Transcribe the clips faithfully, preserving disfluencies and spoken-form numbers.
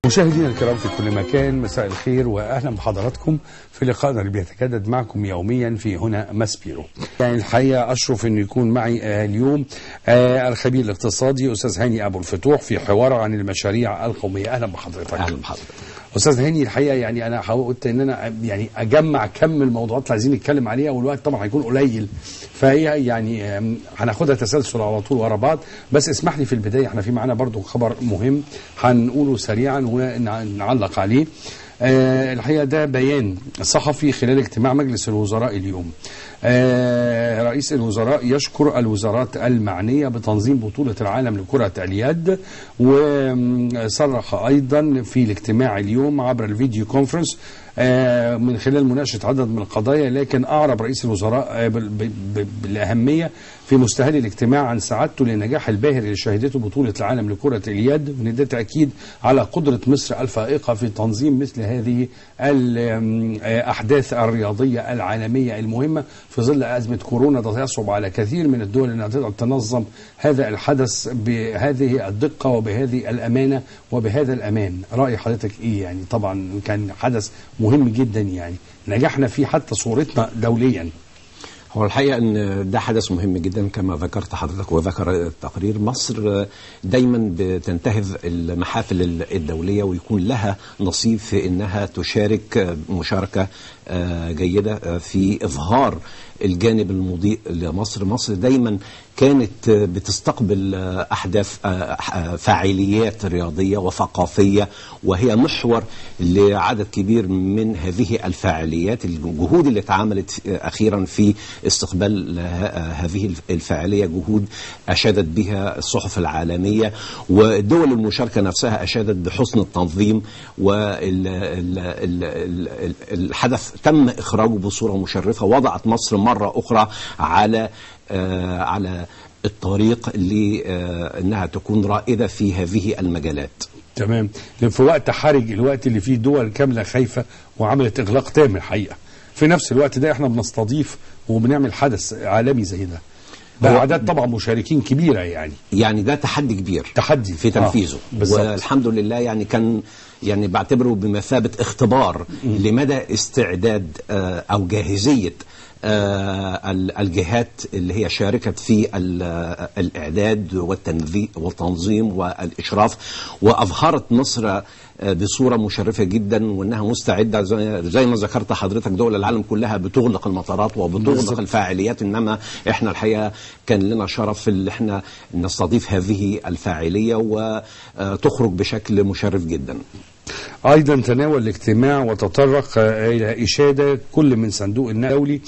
مشاهدينا الكرام في كل مكان، مساء الخير واهلا بحضراتكم في لقائنا اللي بيتجدد معكم يوميا في هنا ماسبيرو. يعني الحقيقه اشرف انه يكون معي آه اليوم آه الخبير الاقتصادي استاذ هاني ابو الفتوح في حوار عن المشاريع القوميه. اهلا بحضرتك. اهلا بحضرتك استاذ هاني. الحقيقه يعني انا حاولت ان انا يعني اجمع كم الموضوعات اللي عايزين نتكلم عليها، والوقت طبعا هيكون قليل، فهي يعني هناخدها تسلسل على طول ورا بعض. بس اسمح لي في البدايه، احنا في معانا برضو خبر مهم هنقوله سريعا ونعلق عليه. أه الحقيقه ده بيان صحفي خلال اجتماع مجلس الوزراء اليوم. أه رئيس الوزراء يشكر الوزارات المعنيه بتنظيم بطوله العالم لكره اليد، وصرح ايضا في الاجتماع اليوم عبر الفيديو كونفرنس أه من خلال مناقشه عدد من القضايا، لكن اعرب رئيس الوزراء بالاهميه في مستهل الاجتماع عن سعادته للنجاح الباهر اللي شهدته بطوله العالم لكره اليد، وان ده تاكيد على قدره مصر الفائقه في تنظيم مثل هذه الأحداث الرياضية العالمية المهمة في ظل أزمة كورونا. ده يصعب على كثير من الدول أنها تقدر تنظم هذا الحدث بهذه الدقة وبهذه الأمانة وبهذا الأمان. رأي حضرتك إيه؟ يعني طبعا كان حدث مهم جدا، يعني نجحنا فيه حتى صورتنا دوليا. هو الحقيقة أن ده حدث مهم جدا كما ذكرت حضرتك وذكر التقرير. مصر دايما بتنتهز المحافل الدولية ويكون لها نصيب في أنها تشارك مشاركة جيدة في إظهار الجانب المضيء لمصر. مصر دايما كانت بتستقبل أحداث فاعليات رياضية وثقافية، وهي محور لعدد كبير من هذه الفاعليات. الجهود اللي اتعملت أخيرا في استقبال هذه الفاعلية جهود أشادت بها الصحف العالمية، والدول المشاركة نفسها أشادت بحسن التنظيم، والحدث تم إخراجه بصورة مشرفة وضعت مصر مرة أخرى على آه على الطريق لأنها تكون رائدة في هذه المجالات. تمام. في وقت حرج، الوقت اللي فيه دول كاملة خايفة وعملت إغلاق تام الحقيقة، في نفس الوقت ده احنا بنستضيف وبنعمل حدث عالمي زي ده بأعداد طبعا مشاركين كبيرة. يعني يعني ده تحدي كبير تحدي في تنفيذه. آه. والحمد لله يعني كان يعني بعتبره بمثابة اختبار م. لمدى استعداد آه أو جاهزية آه الجهات اللي هي شاركت في الإعداد والتنظيم والإشراف، وأظهرت مصر بصورة مشرفة جدا وأنها مستعدة. زي ما ذكرت حضرتك دول العالم كلها بتغلق المطارات وبتغلق الفاعليات، إنما إحنا الحقيقة كان لنا شرف اللي إحنا نستضيف هذه الفاعلية وتخرج بشكل مشرف جدا. أيضا تناول الاجتماع وتطرق إلى إشادة كل من صندوق النقد الدولي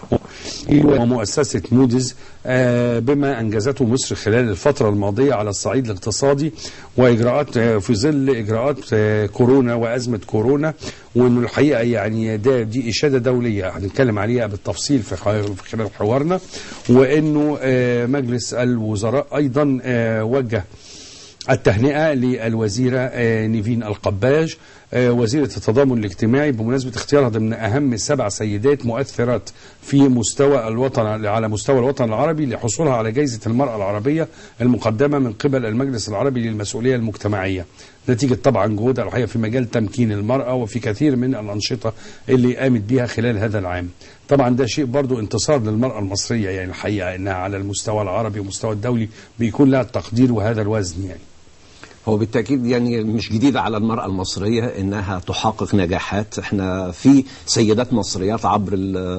ومؤسسة موديز بما أنجزته مصر خلال الفترة الماضية على الصعيد الاقتصادي وإجراءات في ظل إجراءات كورونا وأزمة كورونا، وإنه الحقيقة يعني ده دي إشادة دولية هنتكلم عليها بالتفصيل في خلال حوارنا. وإنه مجلس الوزراء أيضا وجه التهنئة للوزيرة نيفين القباج وزيرة التضامن الاجتماعي بمناسبة اختيارها ضمن أهم سبع سيدات مؤثرات في مستوى الوطن على مستوى الوطن العربي لحصولها على جائزة المرأة العربية المقدمة من قبل المجلس العربي للمسؤولية المجتمعية، نتيجة طبعا جهودها الحقيقة في مجال تمكين المرأة وفي كثير من الأنشطة اللي قامت بها خلال هذا العام. طبعا ده شيء برضو انتصار للمرأة المصرية، يعني الحقيقة إنها على المستوى العربي والمستوى الدولي بيكون لها التقدير وهذا الوزن. يعني هو بالتأكيد يعني مش جديد على المرأة المصرية إنها تحقق نجاحات. احنا في سيدات مصريات عبر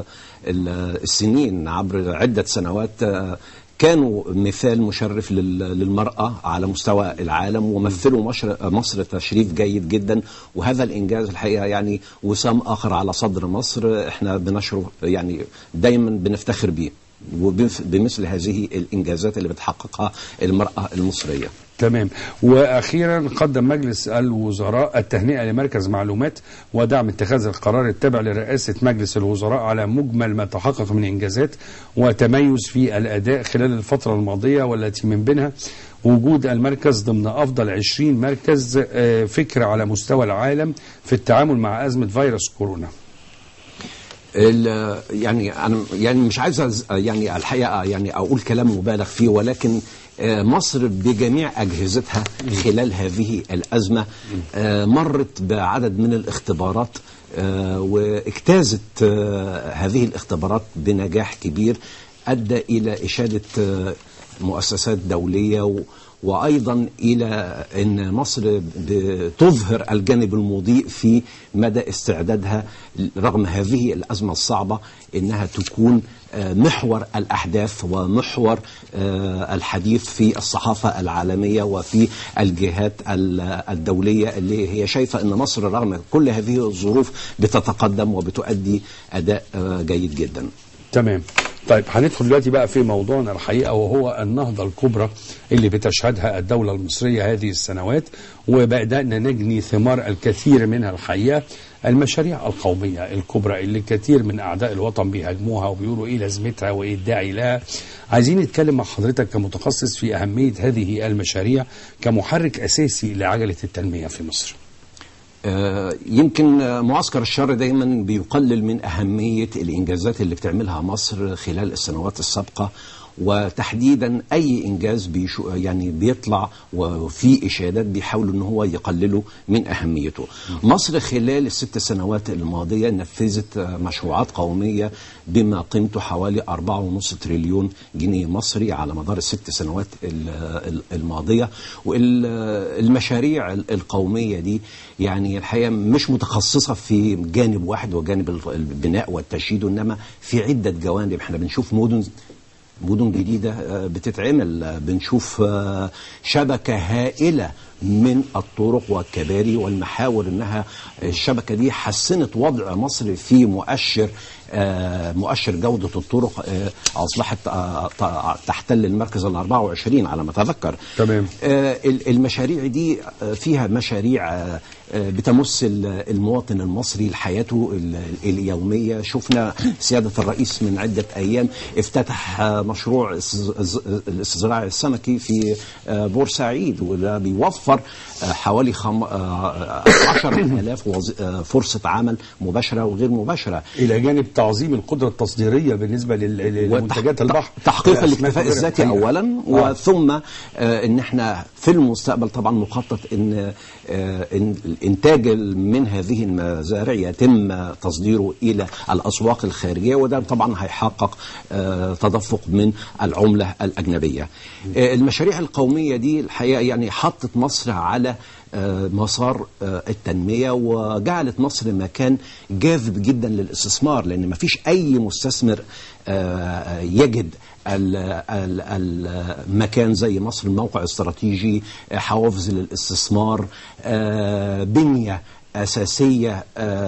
السنين، عبر عدة سنوات كانوا مثال مشرف للمرأة على مستوى العالم ومثلوا مصر تشريف جيد جدا، وهذا الإنجاز الحقيقة يعني وسام آخر على صدر مصر احنا بنشره، يعني دايما بنفتخر بيه وبمثل هذه الإنجازات اللي بتحققها المرأة المصرية. تمام. واخيرا قدم مجلس الوزراء التهنئه لمركز معلومات ودعم اتخاذ القرار التابع لرئاسه مجلس الوزراء على مجمل ما تحقق من انجازات وتميز في الاداء خلال الفتره الماضيه، والتي من بينها وجود المركز ضمن افضل عشرين مركز فكر على مستوى العالم في التعامل مع ازمه فيروس كورونا. يعني انا يعني مش عايز يعني الحقيقه يعني اقول كلام مبالغ فيه، ولكن مصر بجميع أجهزتها خلال هذه الأزمة مرت بعدد من الاختبارات واجتازت هذه الاختبارات بنجاح كبير أدى إلى إشادة مؤسسات دولية، وأيضا إلى أن مصر بتظهر الجانب المضيء في مدى استعدادها رغم هذه الأزمة الصعبة أنها تكون محور الأحداث ومحور الحديث في الصحافة العالمية وفي الجهات الدولية اللي هي شايفة أن مصر رغم كل هذه الظروف بتتقدم وبتؤدي أداء جيد جدا. تمام. طيب هندخل دلوقتي بقى في موضوعنا الحقيقة، وهو النهضة الكبرى اللي بتشهدها الدولة المصرية هذه السنوات، وبدأنا نجني ثمار الكثير منها الحقيقة. المشاريع القومية الكبرى اللي كثير من أعداء الوطن بيهاجموها وبيقولوا إيه لازمتها وإيه الداعي لها. عايزين نتكلم مع حضرتك كمتخصص في أهمية هذه المشاريع كمحرك أساسي لعجلة التنمية في مصر. يمكن معسكر الشر دايما بيقلل من أهمية الإنجازات اللي بتعملها مصر خلال السنوات السابقة، وتحديدا أي إنجاز بيشو يعني بيطلع وفي إشادات بيحاولوا أن هو يقللوا من أهميته. مصر خلال الست سنوات الماضية نفذت مشروعات قومية بما قيمته حوالي أربعة ونص تريليون جنيه مصري على مدار الست سنوات الماضية. والمشاريع القومية دي يعني الحقيقة مش متخصصة في جانب واحد وجانب البناء والتشييد، إنما في عدة جوانب. احنا بنشوف مدن مدن جديدة بتتعمل، بنشوف شبكة هائلة من الطرق والكباري والمحاور، انها الشبكة دي حسنت وضع مصر في مؤشر مؤشر جودة الطرق، أصبحت تحتل المركز الأربعة وعشرين على ما أتذكر. تمام. المشاريع دي فيها مشاريع بتمس المواطن المصري لحياته اليومية. شفنا سيادة الرئيس من عدة أيام افتتح مشروع الاستزراع السمكي في بورسعيد، وده بيوفر حوالي عشرة آلاف فرصة عمل مباشرة وغير مباشرة، إلى جانب تعظيم القدرة التصديرية بالنسبة لمنتجات البحر، تحقيق الاكتفاء الذاتي أولا، آه. وثم آه إن احنا في المستقبل طبعا مخطط إن, آه إن الإنتاج من هذه المزارع يتم تصديره إلى الأسواق الخارجية، وده طبعا هيحقق آه تدفق من العملة الأجنبية. آه المشاريع القومية دي الحقيقة يعني حطت مصر على مسار التنمية، وجعلت مصر مكان جاذب جدا للاستثمار، لأن ما فيش أي مستثمر يجد المكان زي مصر، الموقع استراتيجي، حوافز للاستثمار، بنية أساسية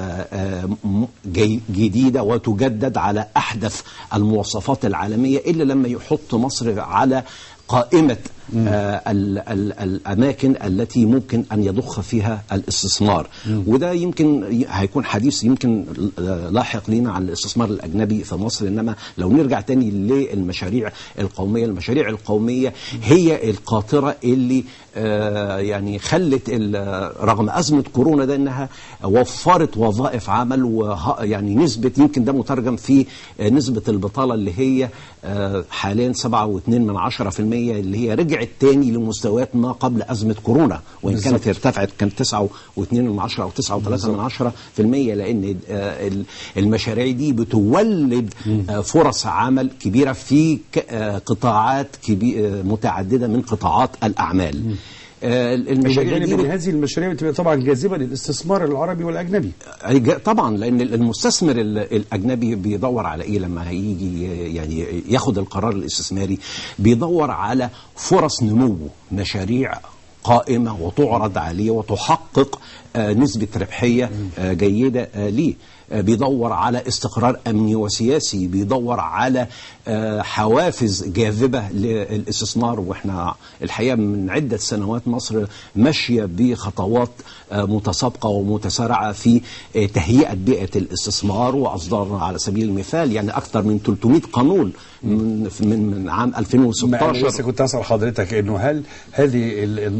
جديدة وتجدد على أحدث المواصفات العالمية، إلا لما يحط مصر على قائمة آه ال ال الأماكن التي ممكن أن يضخ فيها الاستثمار. مم. وده يمكن هيكون حديث يمكن لاحق لنا عن الاستثمار الأجنبي في مصر. إنما لو نرجع تاني للمشاريع القومية، المشاريع القومية هي القاطرة اللي آه يعني خلت رغم أزمة كورونا ده إنها وفرت وظائف عمل، ويعني نسبة يمكن ده مترجم في نسبة البطالة اللي هي آه حاليا سبعة واثنين من عشرة في المية، اللي هي رجعت تاني لمستويات ما قبل أزمة كورونا، وإن بالزبط. كانت ارتفعت كانت تسعة واثنين من عشرة أو تسعة وثلاثة من عشرة في المية، لأن آه المشاريع دي بتولد آه فرص عمل كبيرة في آه قطاعات كبيرة متعددة من قطاعات الأعمال. مم. المشاريع دي من هذه المشاريع بتبقى طبعا جاذبة للاستثمار العربي والأجنبي. طبعا، لأن المستثمر الأجنبي بيدور على إيه لما هيجي يعني ياخد القرار الاستثماري؟ بيدور على فرص نمو، مشاريع قائمة وتعرض عليه وتحقق نسبة ربحية جيدة ليه. بيدور على استقرار أمني وسياسي، بيدور على حوافز جاذبة للاستثمار. وإحنا الحقيقة من عدة سنوات مصر ماشية بخطوات متسابقة ومتسارعة في تهيئة بيئة الاستثمار، وأصدرنا على سبيل المثال يعني أكثر من ثلاثمائة قانون من من عام ألفين وستة عشر. لسه كنت أسأل حضرتك إنه هل هذه النهضة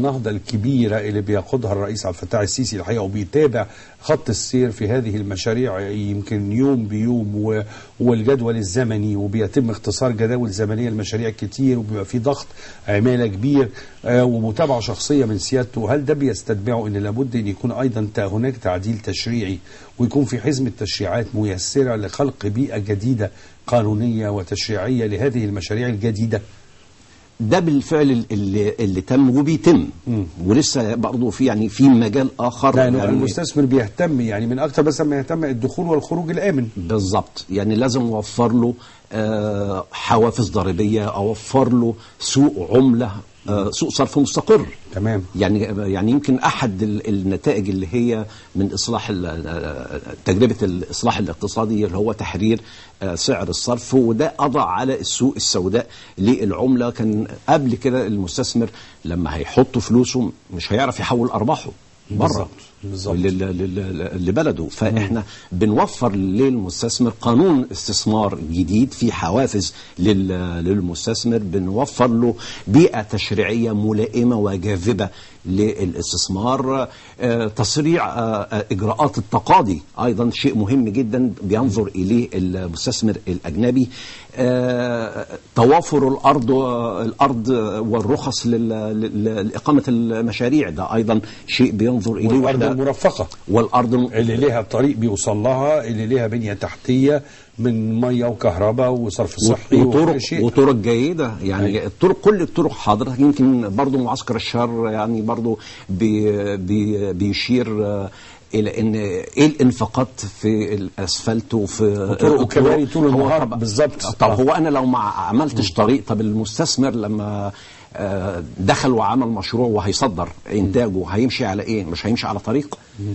النهضة الكبيرة اللي بيقودها الرئيس عبد الفتاح السيسي الحقيقة، وبيتابع خط السير في هذه المشاريع يمكن يوم بيوم، والجدول الزمني، وبيتم اختصار جداول زمنية المشاريع كتير، وبيبقى في ضغط عمالة كبير ومتابعة شخصية من سيادته. هل ده بيستتبعه ان لابد ان يكون ايضا هناك تعديل تشريعي، ويكون في حزمة تشريعات ميسرة لخلق بيئة جديدة قانونية وتشريعية لهذه المشاريع الجديدة؟ ده بالفعل اللي, اللي تم وبيتم، م. ولسه برضه في يعني في مجال اخر. يعني, يعني المستثمر بيهتم يعني من اكتر بس ما يهتم الدخول والخروج الامن. بالظبط، يعني لازم نوفر له آه حوافز ضريبيه، اوفر له سوق عمله، آه سوق صرف مستقر. تمام. يعني يعني يمكن احد النتائج اللي هي من اصلاح تجربه الاصلاح الاقتصادي اللي هو تحرير سعر الصرف، وده قضى على السوق السوداء للعمله. كان قبل كده المستثمر لما هيحط فلوسه مش هيعرف يحول ارباحه بره لبلده. فاحنا بنوفر للمستثمر قانون استثمار جديد في حوافز للمستثمر، بنوفر له بيئة تشريعية ملائمة وجاذبة للاستثمار، تسريع إجراءات التقاضي أيضا شيء مهم جدا بينظر إليه المستثمر الأجنبي، توافر الأرض الأرض والرخص لإقامة المشاريع ده أيضا شيء بينظر إليه. والأرض المرفقة، والأرض اللي ليها طريق بيوصل لها، اللي ليها بنية تحتية من مية وكهرباء وصرف صحي وطرق وطرق جيدة. يعني الطرق، كل الطرق حاضرة. يمكن برضو معسكر الشر يعني برضو بي بي بيشير الى ان ايه الانفاقات في الاسفلت وفي طرق وكباري طول النهار. بالظبط. طب هو انا لو ما عملتش طريق، طب المستثمر لما دخل وعمل مشروع وهيصدر انتاجه هيمشي على ايه؟ مش هيمشي على طريق.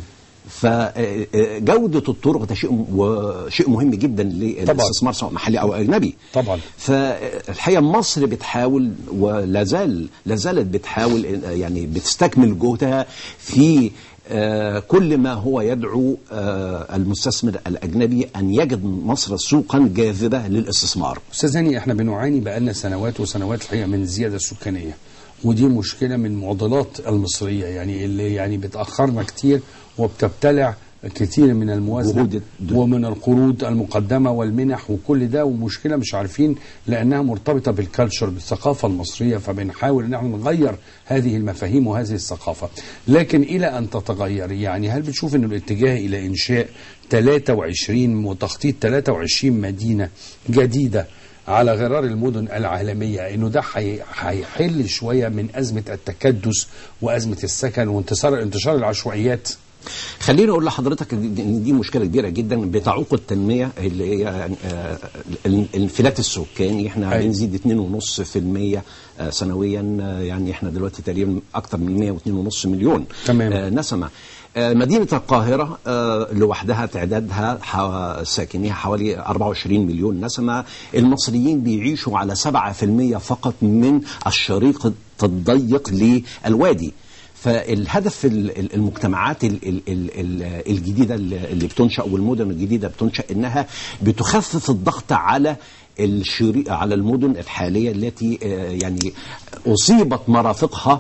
فجودة الطرق ده شيء وشيء مهم جدا للاستثمار سواء محلي او اجنبي. طبعا. فالحقيقه مصر بتحاول ولا زال لا زالت بتحاول، يعني بتستكمل جهدها في آه كل ما هو يدعو آه المستثمر الأجنبي أن يجد مصر سوقا جاذبة للاستثمار. أستاذ هاني، احنا بنعاني بقالنا سنوات وسنوات الحقيقة من الزيادة السكانية، ودي مشكلة من معضلات المصرية، يعني اللي يعني بتأخرنا كتير وبتبتلع كتير من الموازنة ومن القروض المقدمة والمنح وكل ده، ومشكلة مش عارفين لأنها مرتبطة بالكالتشر، بالثقافة المصرية، فبنحاول أن احنا نغير هذه المفاهيم وهذه الثقافة. لكن إلى أن تتغير، يعني هل بتشوف أن الاتجاه إلى إنشاء ثلاثة وعشرين وتخطيط ثلاثة وعشرين مدينة جديدة على غرار المدن العالمية، انه ده هيحل شوية من أزمة التكدس وأزمة السكن وانتصار انتشار العشوائيات؟ خليني اقول لحضرتك ان دي مشكله كبيره جدا بتعوق التنميه، اللي هي يعني الانفلات السكاني. احنا بنزيد اتنين ونص في المية سنويا، يعني احنا دلوقتي تقريبا اكثر من مية واتنين ونص مليون تمام. نسمه. مدينة القاهرة لوحدها تعدادها ساكنيها حوالي أربعة وعشرين مليون نسمة. المصريين بيعيشوا على سبعة في المية فقط من الشريط الضيق للوادي. فالهدف المجتمعات الجديدة اللي بتنشأ والمدن الجديدة بتنشأ إنها بتخفف الضغط على الشريط على المدن الحالية التي يعني أصيبت مرافقها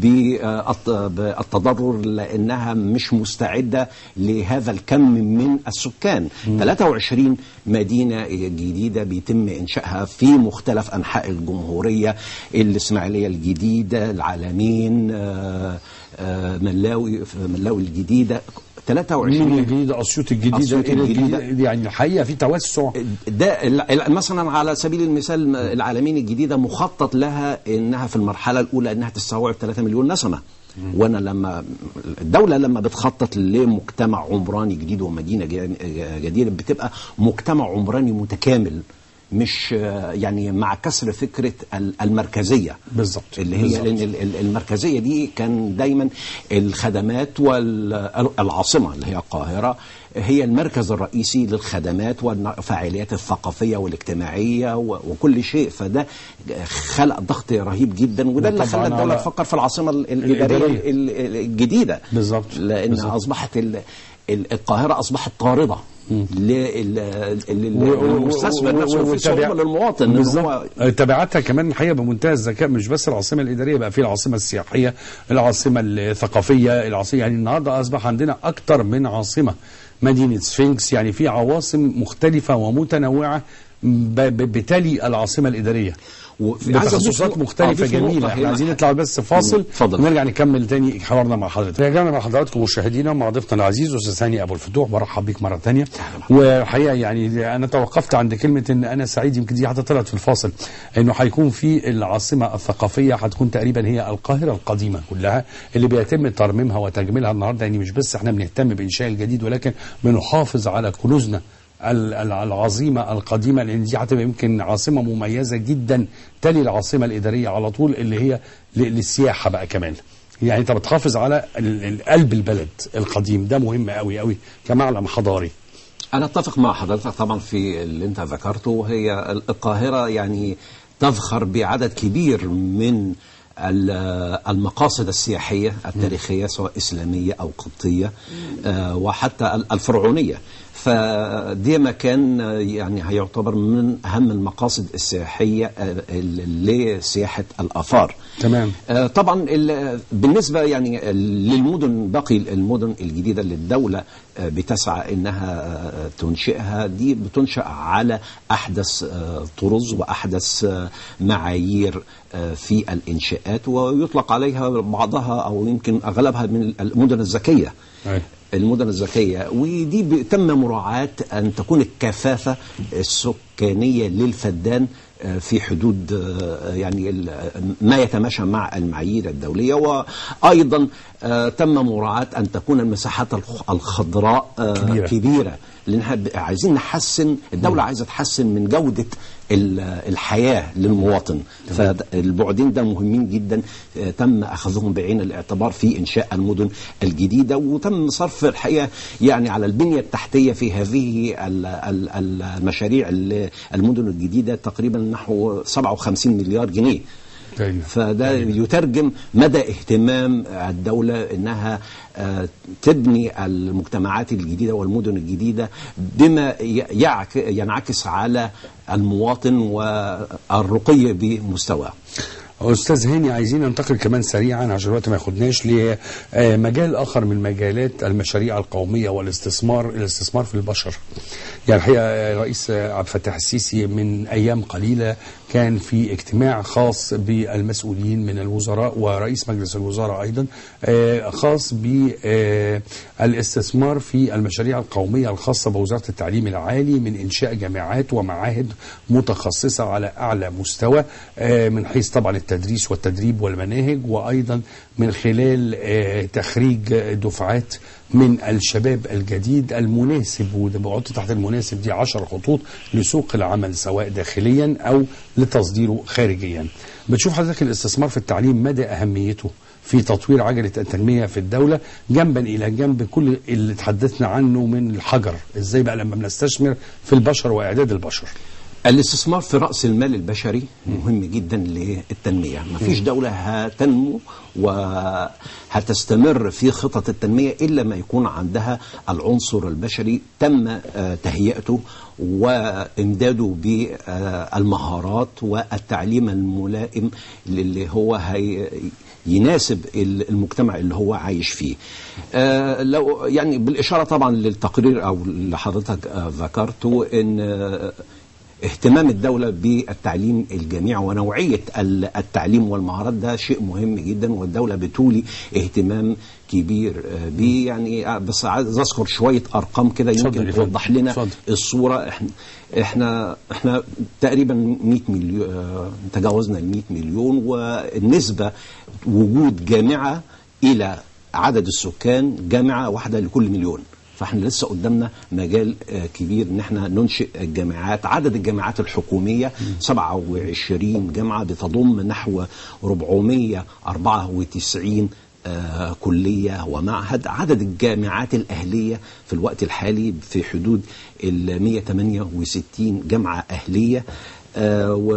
بالتضرر لأنها مش مستعدة لهذا الكم من السكان. م. ثلاثة وعشرين مدينة جديدة بيتم إنشائها في مختلف أنحاء الجمهورية، الإسماعيلية الجديدة، العلمين، ملاوي ملاوي الجديدة، ثلاثة وعشرين الجديدة، أسيوط الجديدة, الجديدة. يعني الحقيقة في توسع. ده مثلا على سبيل المثال العالمين الجديدة مخطط لها إنها في المرحلة الأولى إنها تستوعب ثلاثة مليون نسمة. وانا لما الدوله لما بتخطط لمجتمع عمراني جديد ومدينه جديده بتبقى مجتمع عمراني متكامل، مش يعني مع كسر فكره المركزيه بالظبط، اللي هي لان المركزيه دي كان دايما الخدمات والعاصمه اللي هي القاهره هي المركز الرئيسي للخدمات والفعاليات الثقافيه والاجتماعيه وكل شيء، فده خلق ضغط رهيب جدا، وده اللي خلى الدوله تفكر في العاصمه الاداريه الجديده بالظبط، لان بالزبط. اصبحت القاهره اصبحت طارده للمستثمر نفسه وفي صعوبة للمواطن. بالظبط. تبعاتها كمان الحقيقة بمنتهى الذكاء، مش بس العاصمة الإدارية، بقى في العاصمة السياحية، العاصمة الثقافية، العاصمة يعني النهارده أصبح عندنا أكتر من عاصمة. مدينة سفنكس، يعني في عواصم مختلفة ومتنوعة بتالي العاصمة الإدارية بتخصصات مختلفة جميلة. احنا عايزين نطلع بس فاصل ونرجع نكمل تاني حوارنا مع حضرتك. رجعنا مع حضراتكم مشاهدينا مع ضيفنا العزيز أستاذ هاني أبو الفتوح، برحب بيك مرة تانية. وحقيقة يعني أنا توقفت عند كلمة إن أنا سعيد، يمكن دي حتى طلعت في الفاصل، إنه هيكون في العاصمة الثقافية هتكون تقريبا هي القاهرة القديمة كلها اللي بيتم ترميمها وتجميلها النهارده. يعني مش بس احنا بنهتم بإنشاء الجديد، ولكن بنحافظ على كنوزنا العظيمة القديمة، لأن دي هتبقى يمكن عاصمة مميزة جدا تلي العاصمة الإدارية على طول، اللي هي للسياحة بقى كمان. يعني انت بتحافظ على قلب البلد القديم، ده مهم قوي قوي كمعلم حضاري. أنا أتفق مع حضرتك طبعا في اللي أنت ذكرته. هي القاهرة يعني تفخر بعدد كبير من المقاصد السياحية التاريخية، سواء إسلامية أو قبطية وحتى الفرعونية. فدي مكان يعني هيعتبر من أهم المقاصد السياحية لسياحة الآثار. تمام. طبعا بالنسبة يعني للمدن، باقي المدن الجديدة اللي الدولة بتسعى إنها تنشئها، دي بتنشأ على أحدث طرز وأحدث معايير في الإنشاءات، ويطلق عليها بعضها أو يمكن أغلبها من المدن الذكية. أي. المدن الذكية، ودي تم مراعاة أن تكون الكثافة السكانية للفدان في حدود يعني ما يتماشى مع المعايير الدولية، وأيضا تم مراعاة أن تكون المساحات الخضراء كبيرة, كبيرة لأنها عايزين نحسن، الدولة عايزة تحسن من جودة الحياة للمواطن. فالبعدين ده مهمين جدا، تم أخذهم بعين الاعتبار في إنشاء المدن الجديدة، وتم صرف الحقيقة يعني على البنية التحتية في هذه المشاريع المدن الجديدة تقريبا نحو سبعة وخمسين مليار جنيه. فده يترجم مدى اهتمام الدولة انها تبني المجتمعات الجديدة والمدن الجديدة بما ينعكس على المواطن والرقي بمستواه. أستاذ هاني، عايزين ننتقل كمان سريعا عشان الوقت ما ياخدناش لمجال آخر من مجالات المشاريع القومية والاستثمار، الاستثمار في البشر. يعني الحقيقة رئيس عبد الفتاح السيسي من أيام قليلة كان في اجتماع خاص بالمسؤولين من الوزراء ورئيس مجلس الوزراء أيضا، خاص بالاستثمار في المشاريع القومية الخاصة بوزارة التعليم العالي، من إنشاء جامعات ومعاهد متخصصة على أعلى مستوى من حيث طبعا التدريس والتدريب والمناهج، وأيضا من خلال تخريج دفعات من الشباب الجديد المناسب. وده بحط تحت المناسب دي عشر خطوط لسوق العمل سواء داخليا أو لتصديره خارجيا. بتشوف حضرتك الاستثمار في التعليم مدى أهميته في تطوير عجلة التنمية في الدولة جنبا إلى جنب كل اللي تحدثنا عنه من الحجر؟ إزاي بقى لما بنستثمر في البشر وإعداد البشر؟ الاستثمار في رأس المال البشري مهم جدا للتنمية. ما فيش دولة هتنمو وهتستمر في خطط التنمية إلا ما يكون عندها العنصر البشري تم تهيئته وإمداده بالمهارات والتعليم الملائم اللي هو هي يناسب المجتمع اللي هو عايش فيه. آه لو يعني بالإشارة طبعا للتقرير أو اللي حضرتك آه ذكرته، إن آه اهتمام الدولة بالتعليم الجامعي ونوعية التعليم والمهارات ده شيء مهم جدا، والدولة بتولي اهتمام كبير بيه. يعني بس عايز اذكر شوية ارقام كده يمكن توضح لنا صدر. الصورة. احنا احنا احنا تقريبا مئة مليون، تجاوزنا ال مئة مليون، والنسبة وجود جامعة الى عدد السكان، جامعة واحدة لكل مليون. فاحنا لسه قدامنا مجال كبير ان احنا ننشئ الجامعات. عدد الجامعات الحكومية سبعة وعشرين جامعة بتضم نحو أربعمئة وأربعة وتسعين آه كلية ومعهد. عدد الجامعات الأهلية في الوقت الحالي في حدود ال مئة وثمانية وستين جامعة أهلية، آه و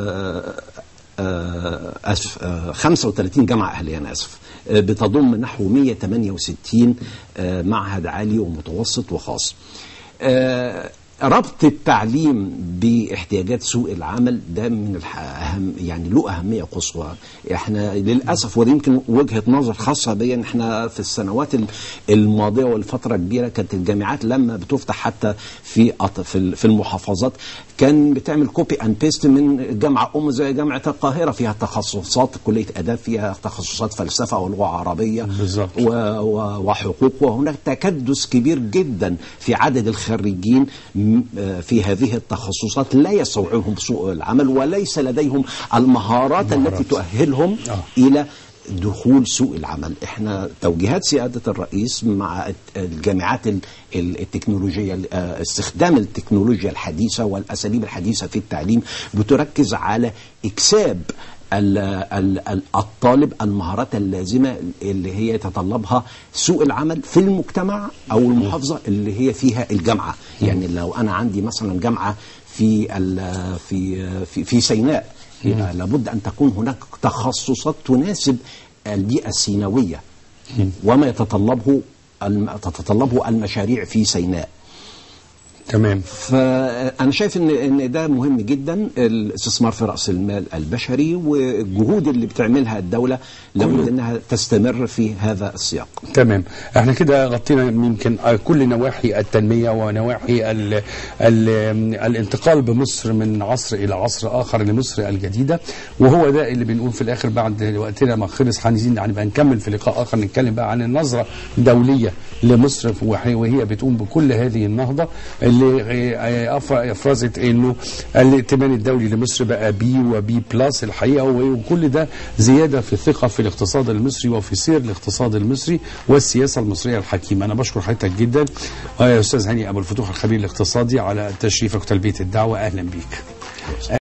آه أسف آه خمسة وثلاثين جامعة أهلية، أنا أسف، آه بتضم نحو مئة وثمانية وستين آه معهد عالي ومتوسط وخاص. آه ربط التعليم باحتياجات سوق العمل ده من الأهم، يعني له أهمية قصوى. احنا للأسف ودي يمكن وجهة نظر خاصة بيا، احنا في السنوات الماضية والفترة كبيرة كانت الجامعات لما بتفتح حتى في في المحافظات كان بتعمل كوبي اند بيست من جامعة أم زي جامعة القاهرة، فيها تخصصات كلية آداب، فيها تخصصات فلسفة ولغة عربية بالظبط وحقوق، وهناك تكدس كبير جدا في عدد الخريجين في هذه التخصصات لا يستوعبهم سوق العمل، وليس لديهم المهارات, المهارات. التي تؤهلهم آه. إلى دخول سوق العمل. احنا توجيهات سيادة الرئيس مع الجامعات التكنولوجية، استخدام التكنولوجيا الحديثة والأساليب الحديثة في التعليم بتركز على إكساب الطالب المهارات اللازمة اللي هي يتطلبها سوق العمل في المجتمع أو المحافظة اللي هي فيها الجامعة. يعني لو أنا عندي مثلا جامعة في في في, في سيناء، لابد أن تكون هناك تخصصات تناسب البيئة السيناوية وما يتطلبه تتطلبه المشاريع في سيناء. تمام. فأنا شايف إن إن ده مهم جدا، الاستثمار في رأس المال البشري والجهود اللي بتعملها الدولة لابد إنها تستمر في هذا السياق. تمام. احنا كده غطينا يمكن كل نواحي التنمية ونواحي ال ال الانتقال بمصر من عصر إلى عصر آخر لمصر الجديدة، وهو ده اللي بنقول في الآخر بعد وقتنا ما خلص هنزين يعني بقى نكمل في لقاء آخر نتكلم بقى عن النظرة الدولية لمصر وهي بتقوم بكل هذه النهضة اللي افرزت انه الائتمان الدولي لمصر بقى بي وبي بلس الحقيقه، وكل ده زياده في الثقه في الاقتصاد المصري وفي سير الاقتصاد المصري والسياسه المصريه الحكيمه. انا بشكر حضرتك جدا يا استاذ هاني ابو الفتوح الخبير الاقتصادي على تشريفك وتلبيه الدعوه. اهلا بيك.